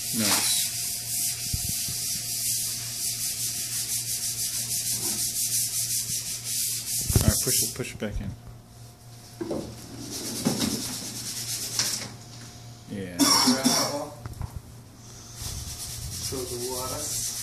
No. All right, push it back in. Yeah. So the water.